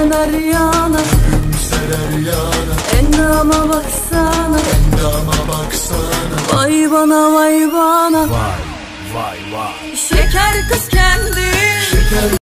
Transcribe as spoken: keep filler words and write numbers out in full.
döner yana, serer yana. endama baksana, Endama baksana. vay bana vay bana. Vay vay vay. Şeker kız kendi. Şeker